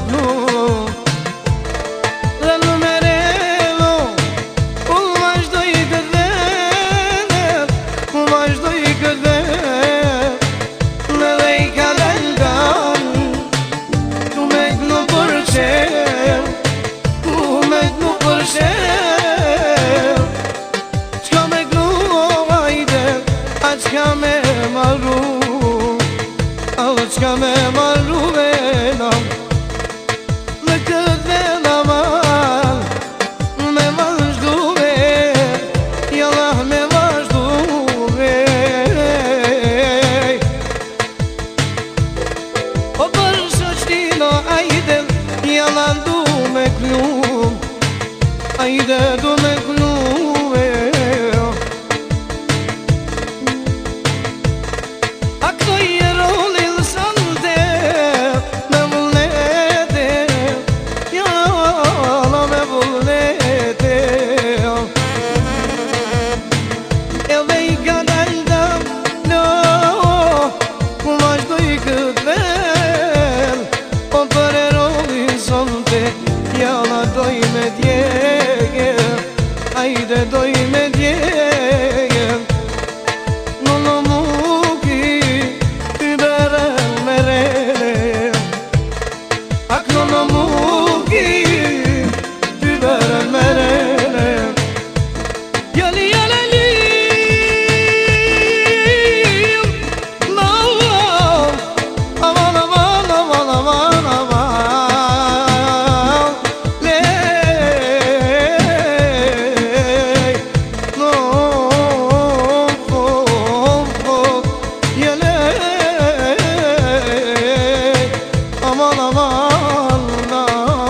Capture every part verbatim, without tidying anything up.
مظلوم لأنه مريضو ومجدو يكذب ومجدو يكذب لذيك الألقان ومجنو برشير ومجنو برشير شكا مجنو غايدر أشكا ممرو أشكا ممرو بينام لكذب أمان ممجدوبي يالله ممجدوبي وبرشو جدينو أيدل يالله دو مكلوم أيدل دو مكلوم أكتو يرولي لسانده مبولده يالله مبولده إليك دلدم نو ومجدو يكذب وبررولي سانده يالله دوي مديه أيده دوي مديه نولموكي تبرر مرere Ak nولموكي تبرر مرere Yali yalali La aman aman aman aman aman Ley no Yaley aman aman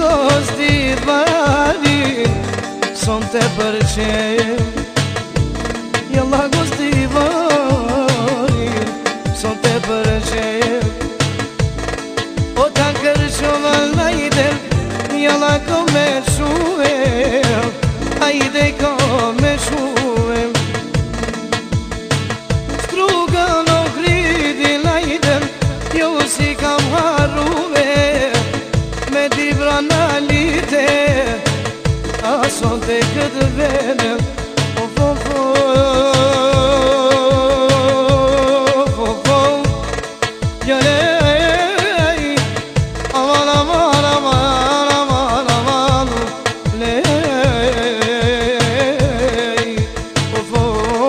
gosti vari son te përqen Jalla gosti vari son te përqen O ta kërqova lajden Jalla ko me shuem Ajde ko me shuem Struga no hridi lajden Jo si kam haruve Me di branalite Ason te këtë venem Of of of of of Jalej Aman aman aman aman aman Lej Of of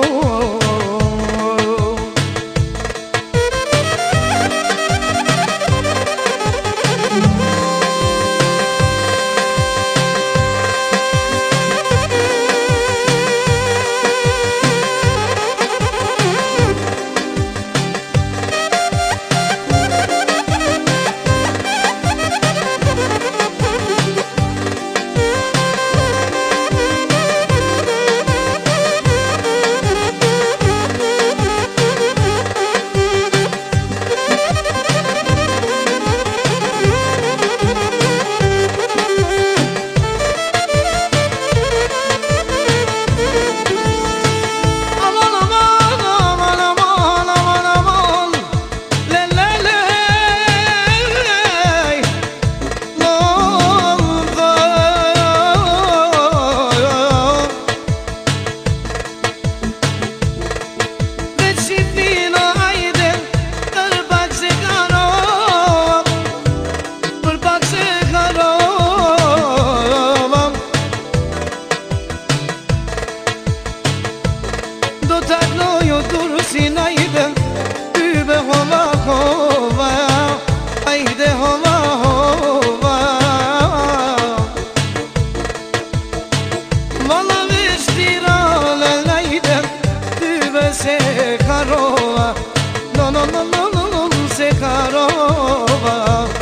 No, no, no, no, no, no, Sekharova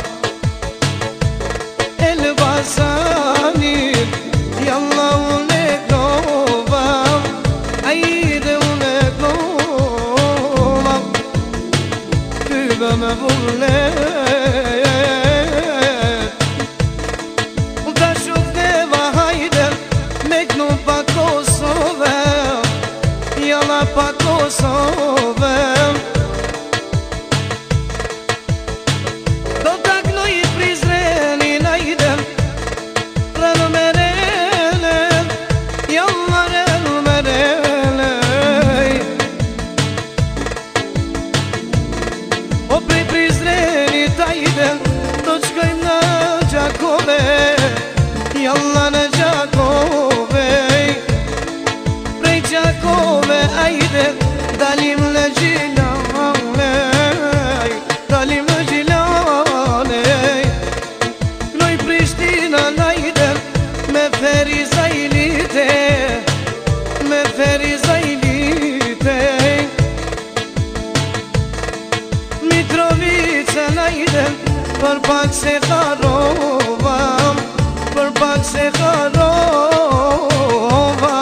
Elbasani Yalla uneklova Ajde uneklova Kübe me vullet Da shukneva hajde Meknu pa Kosove Jalla pa Kosove Do takno i Prizreni najde Rano merele Jalla rano merele O pri Prizreni tajde Dočkojm na Đakove Jalla na Đakove Prej Đakove ajde Dalim le Gjilane Dalim le Gjilane Knoj Prishtina najde Me feri zajlite Me feri zajlite Mitrovica najde Për pak se Kharova Për pak se Kharova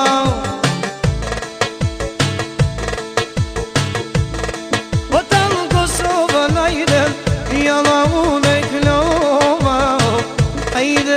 Jalla uneklova Ajde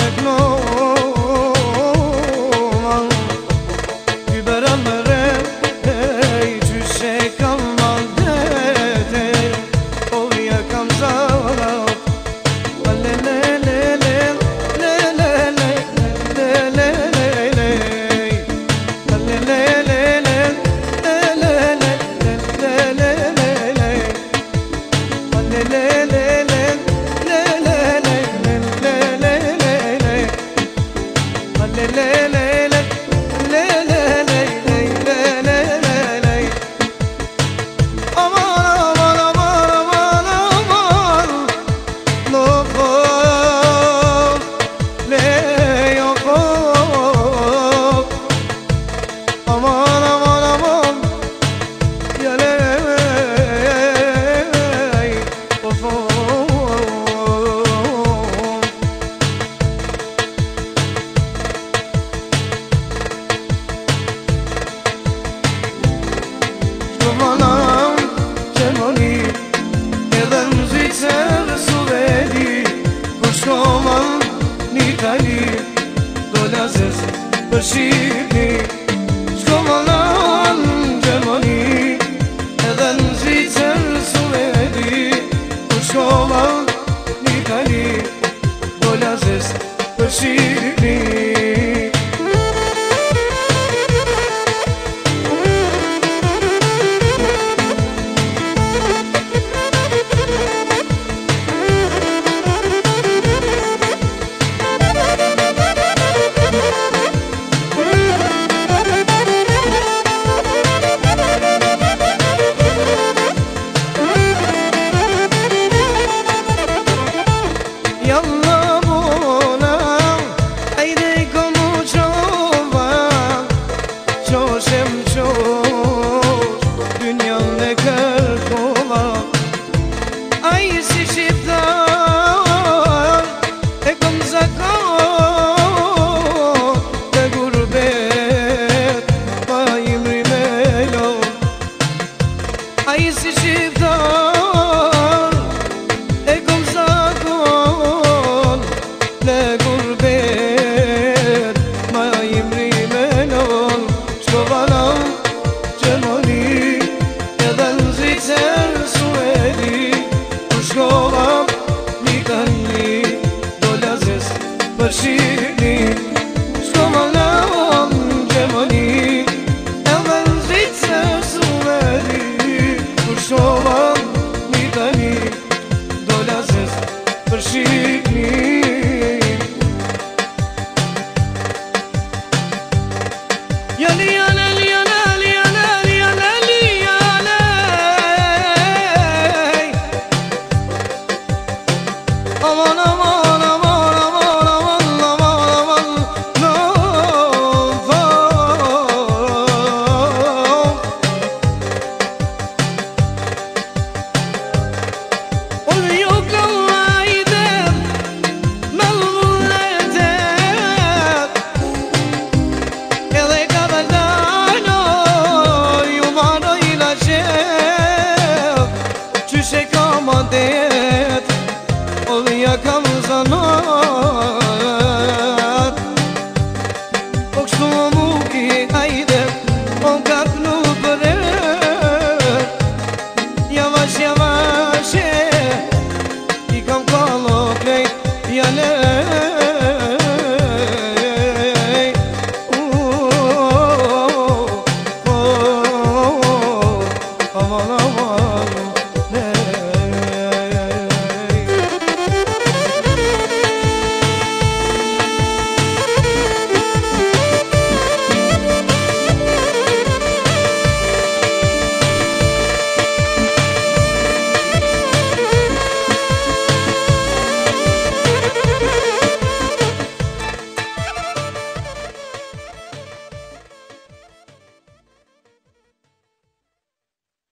uneklova Kübera mere Qyshe kam maldete Ovja kam zara Le le le le Le le le Le le le le Le le le le Le le le Le le le le Le le le le le le le le le le l'Itali, do l'Azes për Shqipni. Shkova në Gjermani, edhe në Zvicër Suedi, kur shkova në Itali, do l'Azes për Shqipni. Yalla bona, haydi komu çova, çoşem çoş, dünyanın ne kırkova. Ay si şiptar, e kom zakon, te gurbet, pa imri melon. Ay si şiptar, e kom zakon, në gurbet, ma imri melon. Shkova në Gjermani, edhe në Zvicër Suedi, kur shkova në Itali, do l'Azes për Shqipni.